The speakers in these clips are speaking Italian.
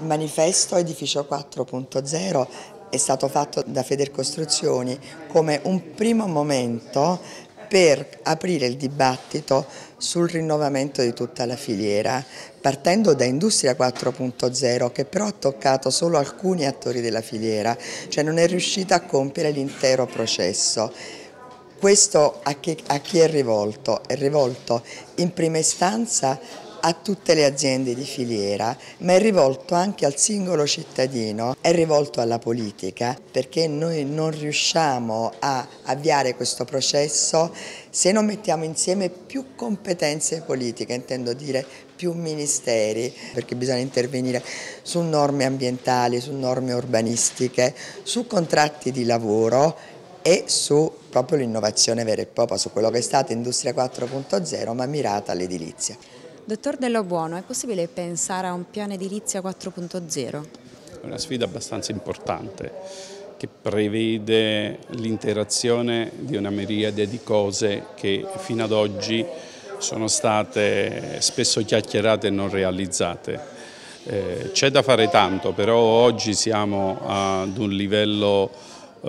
manifesto Edificio 4.0 è stato fatto da Federcostruzioni come un primo momento per aprire il dibattito sul rinnovamento di tutta la filiera, partendo da Industria 4.0 che però ha toccato solo alcuni attori della filiera, cioè non è riuscita a compiere l'intero processo. Questo a chi è rivolto? È rivolto in prima istanza a tutte le aziende di filiera, ma è rivolto anche al singolo cittadino, è rivolto alla politica, perché noi non riusciamo a avviare questo processo se non mettiamo insieme più competenze politiche, intendo dire più ministeri, perché bisogna intervenire su norme ambientali, su norme urbanistiche, su contratti di lavoro e su proprio l'innovazione vera e propria, su quello che è stata Industria 4.0 ma mirata all'edilizia. Dottor Della Buono, è possibile pensare a un piano edilizia 4.0? È una sfida abbastanza importante che prevede l'interazione di una miriade di cose che fino ad oggi sono state spesso chiacchierate e non realizzate. C'è da fare tanto, però oggi siamo ad un livello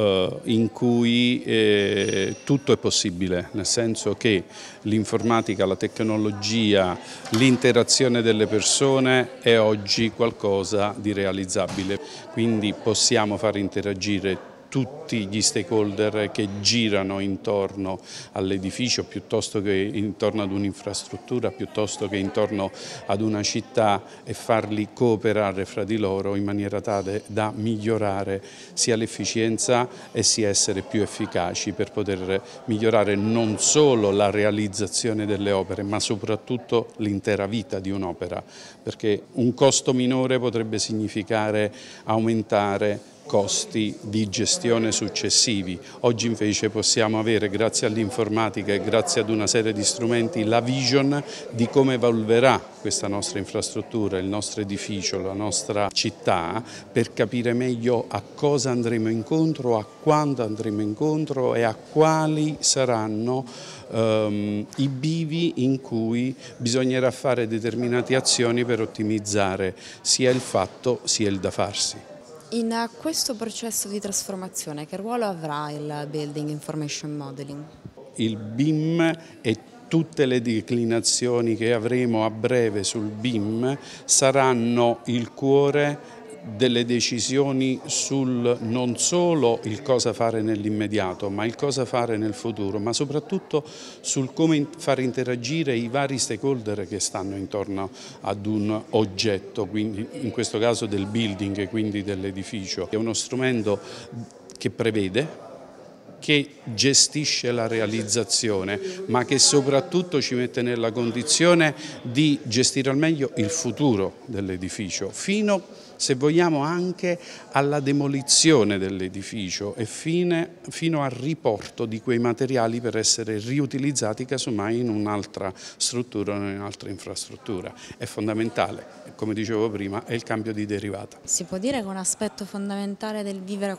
in cui tutto è possibile, nel senso che l'informatica, la tecnologia, l'interazione delle persone è oggi qualcosa di realizzabile, quindi possiamo far interagire tutti gli stakeholder che girano intorno all'edificio piuttosto che intorno ad un'infrastruttura, piuttosto che intorno ad una città e farli cooperare fra di loro in maniera tale da migliorare sia l'efficienza e sia essere più efficaci per poter migliorare non solo la realizzazione delle opere ma soprattutto l'intera vita di un'opera, perché un costo minore potrebbe significare aumentare costi di gestione successivi. Oggi invece possiamo avere, grazie all'informatica e grazie ad una serie di strumenti, la vision di come evolverà questa nostra infrastruttura, il nostro edificio, la nostra città, per capire meglio a cosa andremo incontro, a quando andremo incontro e a quali saranno i bivi in cui bisognerà fare determinate azioni per ottimizzare sia il fatto sia il da farsi. In questo processo di trasformazione che ruolo avrà il Building Information Modeling? Il BIM e tutte le declinazioni che avremo a breve sul BIM saranno il cuore delle decisioni sul non solo il cosa fare nell'immediato, ma il cosa fare nel futuro, ma soprattutto sul come far interagire i vari stakeholder che stanno intorno ad un oggetto, quindi in questo caso del building e quindi dell'edificio. È uno strumento che prevede, che gestisce la realizzazione, ma che soprattutto ci mette nella condizione di gestire al meglio il futuro dell'edificio, fino, se vogliamo, anche alla demolizione dell'edificio e fino al riporto di quei materiali per essere riutilizzati casomai in un'altra struttura o in un'altra infrastruttura. È fondamentale, come dicevo prima, è il cambio di derivata. Si può dire che un aspetto fondamentale del Vivere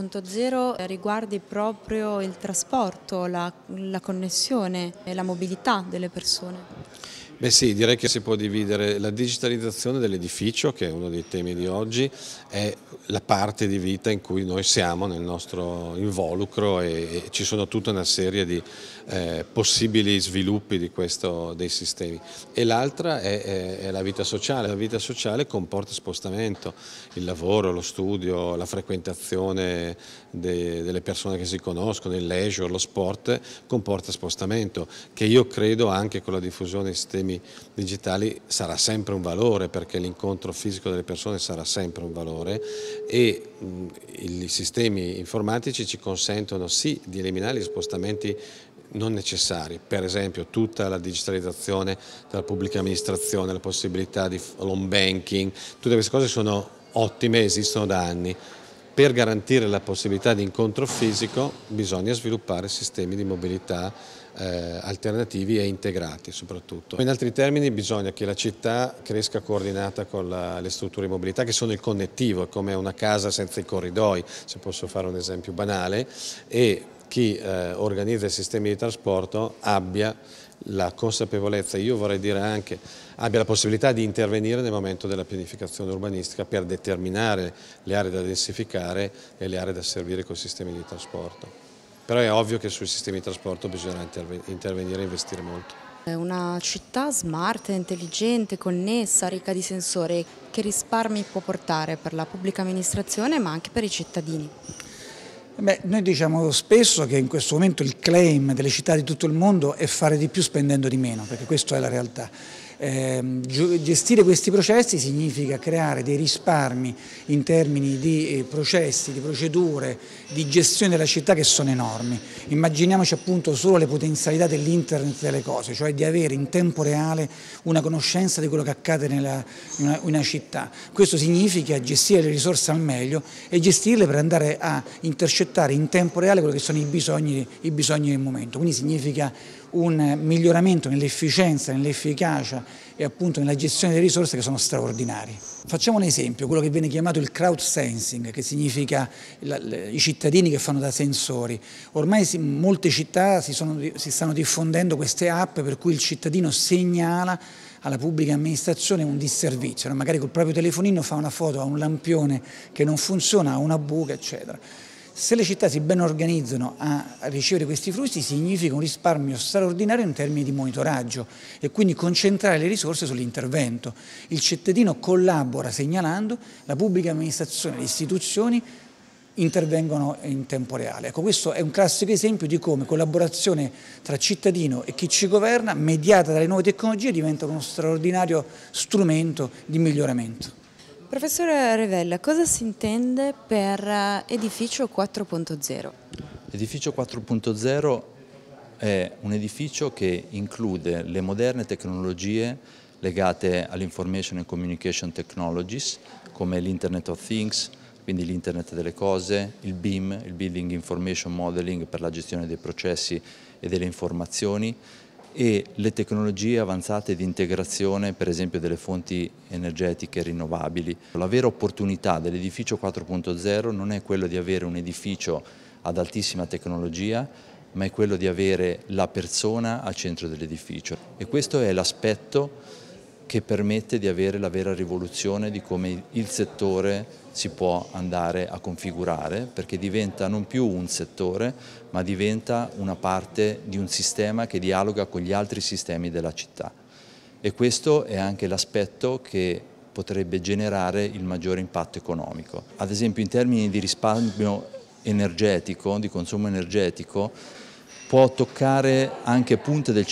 4.0 riguardi proprio il trasporto, la connessione e la mobilità delle persone? Beh sì, direi che si può dividere la digitalizzazione dell'edificio, che è uno dei temi di oggi, è la parte di vita in cui noi siamo nel nostro involucro e ci sono tutta una serie di possibili sviluppi dei sistemi. E l'altra è la vita sociale. La vita sociale comporta spostamento, il lavoro, lo studio, la frequentazione delle persone che si conoscono, il leisure, lo sport comporta spostamento, che io credo anche con la diffusione di sistemi digitali sarà sempre un valore, perché l'incontro fisico delle persone sarà sempre un valore e i sistemi informatici ci consentono sì di eliminare gli spostamenti non necessari, per esempio tutta la digitalizzazione della pubblica amministrazione, la possibilità di home banking, tutte queste cose sono ottime, esistono da anni. Per garantire la possibilità di incontro fisico bisogna sviluppare sistemi di mobilità alternativi e integrati soprattutto. In altri termini bisogna che la città cresca coordinata con le strutture di mobilità che sono il connettivo, è come una casa senza i corridoi, se posso fare un esempio banale, e chi organizza i sistemi di trasporto abbia la consapevolezza, io vorrei dire anche, abbia la possibilità di intervenire nel momento della pianificazione urbanistica per determinare le aree da densificare e le aree da servire con i sistemi di trasporto. Però è ovvio che sui sistemi di trasporto bisognerà intervenire e investire molto. È una città smart, intelligente, connessa, ricca di sensori. Che risparmi può portare per la pubblica amministrazione ma anche per i cittadini? Noi diciamo spesso che in questo momento il claim delle città di tutto il mondo è fare di più spendendo di meno, perché questa è la realtà. Gestire questi processi significa creare dei risparmi in termini di processi, di procedure, di gestione della città che sono enormi. Immaginiamoci appunto solo le potenzialità dell'internet delle cose, cioè di avere in tempo reale una conoscenza di quello che accade in una città. Questo significa gestire le risorse al meglio e gestirle per andare a intercettare in tempo reale quello che sono i bisogni del momento. Quindi significa un miglioramento nell'efficienza, nell'efficacia e appunto nella gestione delle risorse che sono straordinari. Facciamo un esempio, quello che viene chiamato il crowd sensing, che significa i cittadini che fanno da sensori. Ormai molte città si stanno diffondendo queste app per cui il cittadino segnala alla pubblica amministrazione un disservizio, no? Magari col proprio telefonino fa una foto a un lampione che non funziona, a una buca, eccetera. Se le città si ben organizzano a ricevere questi flussi significa un risparmio straordinario in termini di monitoraggio e quindi concentrare le risorse sull'intervento. Il cittadino collabora segnalando, la pubblica amministrazione e le istituzioni intervengono in tempo reale. Ecco, questo è un classico esempio di come collaborazione tra cittadino e chi ci governa, mediata dalle nuove tecnologie, diventa uno straordinario strumento di miglioramento. Professore Revella, cosa si intende per edificio 4.0? L'edificio 4.0 è un edificio che include le moderne tecnologie legate all'Information and Communication Technologies, come l'Internet of Things, quindi l'Internet delle cose, il BIM, il Building Information Modeling per la gestione dei processi e delle informazioni, e le tecnologie avanzate di integrazione, per esempio delle fonti energetiche rinnovabili. La vera opportunità dell'edificio 4.0 non è quello di avere un edificio ad altissima tecnologia, ma è quello di avere la persona al centro dell'edificio. E questo è l'aspetto che permette di avere la vera rivoluzione di come il settore si può andare a configurare, perché diventa non più un settore, ma diventa una parte di un sistema che dialoga con gli altri sistemi della città. E questo è anche l'aspetto che potrebbe generare il maggiore impatto economico. Ad esempio in termini di risparmio energetico, di consumo energetico, può toccare anche punte del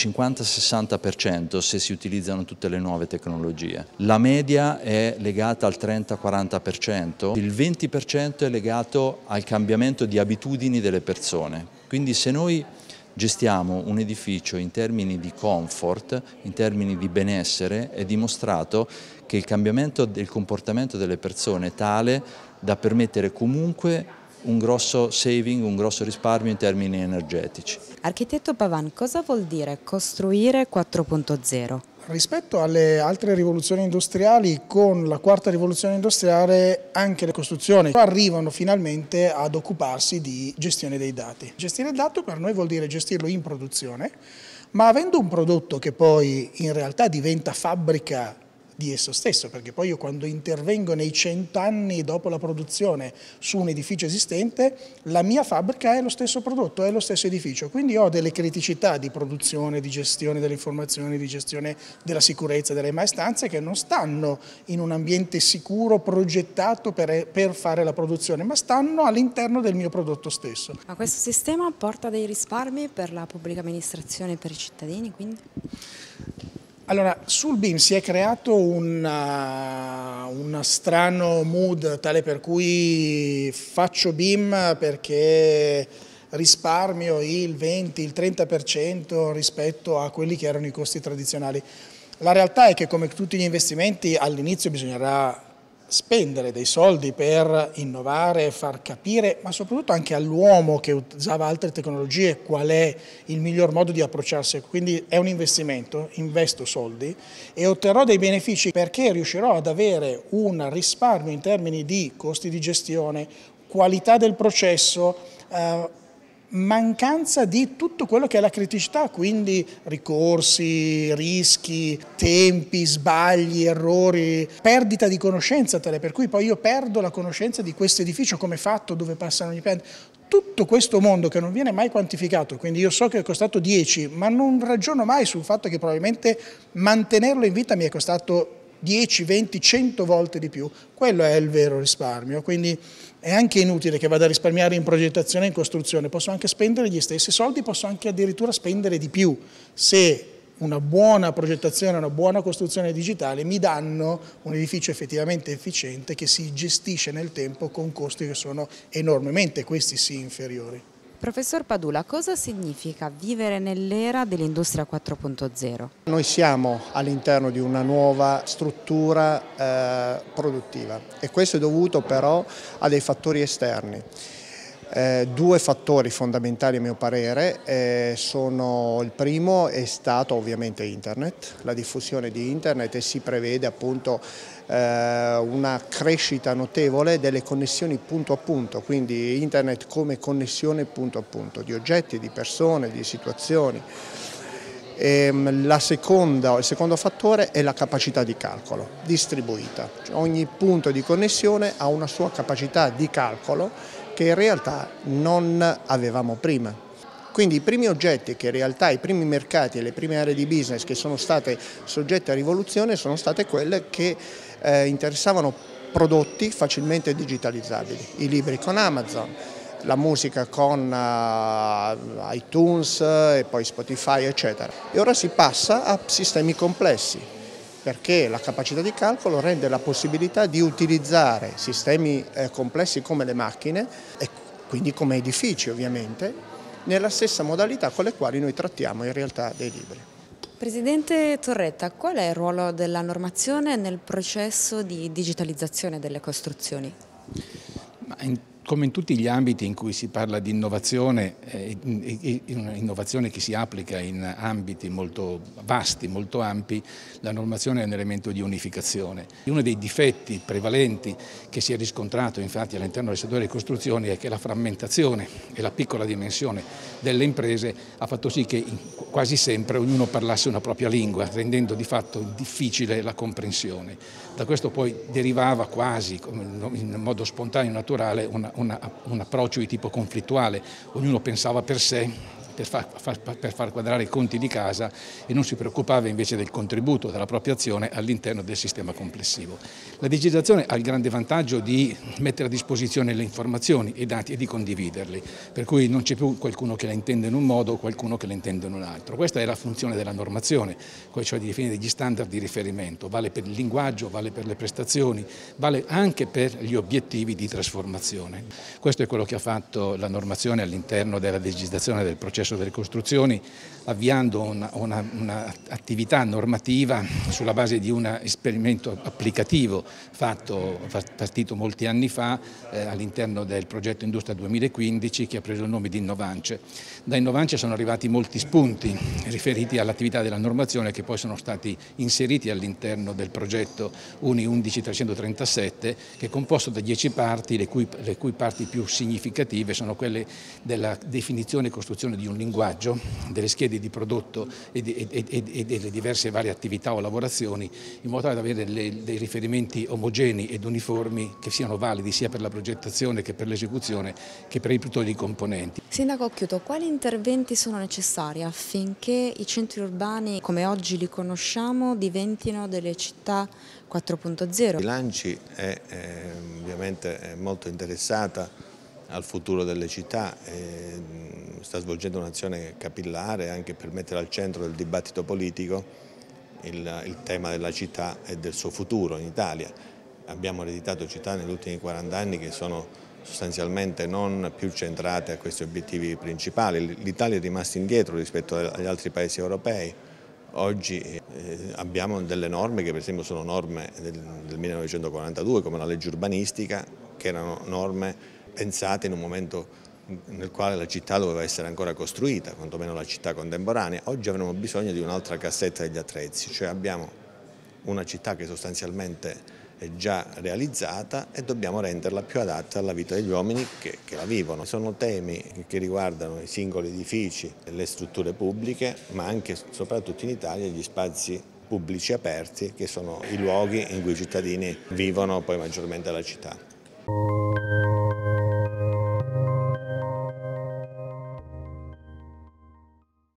50-60% se si utilizzano tutte le nuove tecnologie. La media è legata al 30-40%, il 20% è legato al cambiamento di abitudini delle persone. Quindi se noi gestiamo un edificio in termini di comfort, in termini di benessere, è dimostrato che il cambiamento del comportamento delle persone è tale da permettere comunque un grosso saving, un grosso risparmio in termini energetici. Architetto Pavan, cosa vuol dire costruire 4.0? Rispetto alle altre rivoluzioni industriali, con la quarta rivoluzione industriale anche le costruzioni arrivano finalmente ad occuparsi di gestione dei dati. Gestire il dato per noi vuol dire gestirlo in produzione, ma avendo un prodotto che poi in realtà diventa fabbrica di esso stesso, perché poi io quando intervengo nei 100 anni dopo la produzione su un edificio esistente, la mia fabbrica è lo stesso prodotto, è lo stesso edificio, quindi ho delle criticità di produzione, di gestione delle informazioni, di gestione della sicurezza delle maestanze che non stanno in un ambiente sicuro progettato per fare la produzione, ma stanno all'interno del mio prodotto stesso. Ma questo sistema porta dei risparmi per la pubblica amministrazione e per i cittadini, quindi? Allora, sul BIM si è creato un strano mood tale per cui faccio BIM perché risparmio il 20, il 30% rispetto a quelli che erano i costi tradizionali. La realtà è che come tutti gli investimenti all'inizio bisognerà spendere dei soldi per innovare, far capire, ma soprattutto anche all'uomo che usava altre tecnologie qual è il miglior modo di approcciarsi. Quindi è un investimento, investo soldi e otterrò dei benefici perché riuscirò ad avere un risparmio in termini di costi di gestione, qualità del processo, mancanza di tutto quello che è la criticità, quindi ricorsi, rischi, tempi, sbagli, errori, perdita di conoscenza tale per cui poi io perdo la conoscenza di questo edificio, come è fatto, dove passano gli pendoli. Tutto questo mondo che non viene mai quantificato, quindi io so che è costato 10, ma non ragiono mai sul fatto che probabilmente mantenerlo in vita mi è costato 10, 20, 100 volte di più. Quello è il vero risparmio, quindi è anche inutile che vada a risparmiare in progettazione e in costruzione, posso anche spendere gli stessi soldi, posso anche addirittura spendere di più se una buona progettazione, una buona costruzione digitale mi danno un edificio effettivamente efficiente che si gestisce nel tempo con costi che sono enormemente, questi sì, inferiori. Professor Padula, cosa significa vivere nell'era dell'industria 4.0? Noi siamo all'interno di una nuova struttura produttiva e questo è dovuto però a dei fattori esterni. Due fattori fondamentali a mio parere, sono il primo è stato ovviamente Internet, la diffusione di Internet e si prevede appunto una crescita notevole delle connessioni punto a punto, quindi Internet come connessione punto a punto di oggetti, di persone, di situazioni. Il secondo fattore è la capacità di calcolo distribuita, cioè ogni punto di connessione ha una sua capacità di calcolo che in realtà non avevamo prima. Quindi i primi oggetti che in realtà i primi mercati e le prime aree di business che sono state soggette a rivoluzione sono state quelle che interessavano prodotti facilmente digitalizzabili, i libri con Amazon, la musica con iTunes e poi Spotify eccetera. E ora si passa a sistemi complessi, perché la capacità di calcolo rende la possibilità di utilizzare sistemi complessi come le macchine e quindi come edifici ovviamente, nella stessa modalità con le quali noi trattiamo in realtà dei libri. Presidente Torretta, qual è il ruolo della normazione nel processo di digitalizzazione delle costruzioni? Come in tutti gli ambiti in cui si parla di innovazione, un'innovazione che si applica in ambiti molto vasti, molto ampi, la normazione è un elemento di unificazione. Uno dei difetti prevalenti che si è riscontrato infatti all'interno del settore delle costruzioni è che la frammentazione e la piccola dimensione delle imprese ha fatto sì che quasi sempre ognuno parlasse una propria lingua, rendendo di fatto difficile la comprensione. Da questo poi derivava quasi in modo spontaneo e naturale un approccio di tipo conflittuale, ognuno pensava per sé per far quadrare i conti di casa e non si preoccupava invece del contributo della propria azione all'interno del sistema complessivo. La digitalizzazione ha il grande vantaggio di mettere a disposizione le informazioni e i dati e di condividerli, per cui non c'è più qualcuno che la intende in un modo o qualcuno che la intende in un altro. Questa è la funzione della normazione, cioè di definire degli standard di riferimento, vale per il linguaggio, vale per le prestazioni, vale anche per gli obiettivi di trasformazione. Questo è quello che ha fatto la normazione all'interno della digitalizzazione del processo delle costruzioni, avviando un'attività normativa sulla base di un esperimento applicativo partito molti anni fa all'interno del progetto Industria 2015 che ha preso il nome di Innovance. Da Innovance sono arrivati molti spunti riferiti all'attività della normazione che poi sono stati inseriti all'interno del progetto Uni 11337 che è composto da 10 parti, le cui parti più significative sono quelle della definizione e costruzione di un linguaggio, delle schede di prodotto e delle diverse varie attività o lavorazioni, in modo tale da avere dei riferimenti omogenei ed uniformi che siano validi sia per la progettazione che per l'esecuzione che per i produttori di componenti. Sindaco Occhiuto, quali interventi sono necessari affinché i centri urbani come oggi li conosciamo diventino delle città 4.0? Bilanci è ovviamente molto interessata al futuro delle città, sta svolgendo un'azione capillare anche per mettere al centro del dibattito politico il tema della città e del suo futuro in Italia. Abbiamo ereditato città negli ultimi 40 anni che sono sostanzialmente non più centrate a questi obiettivi principali. L'Italia è rimasta indietro rispetto agli altri paesi europei. Oggi abbiamo delle norme che per esempio sono norme del 1942 come la legge urbanistica, che erano norme pensate in un momento nel quale la città doveva essere ancora costruita, quantomeno la città contemporanea. Oggi avremo bisogno di un'altra cassetta degli attrezzi, cioè abbiamo una città che sostanzialmente è già realizzata e dobbiamo renderla più adatta alla vita degli uomini che la vivono. Sono temi che riguardano i singoli edifici, le strutture pubbliche, ma anche soprattutto in Italia gli spazi pubblici aperti, che sono i luoghi in cui i cittadini vivono poi maggiormente la città.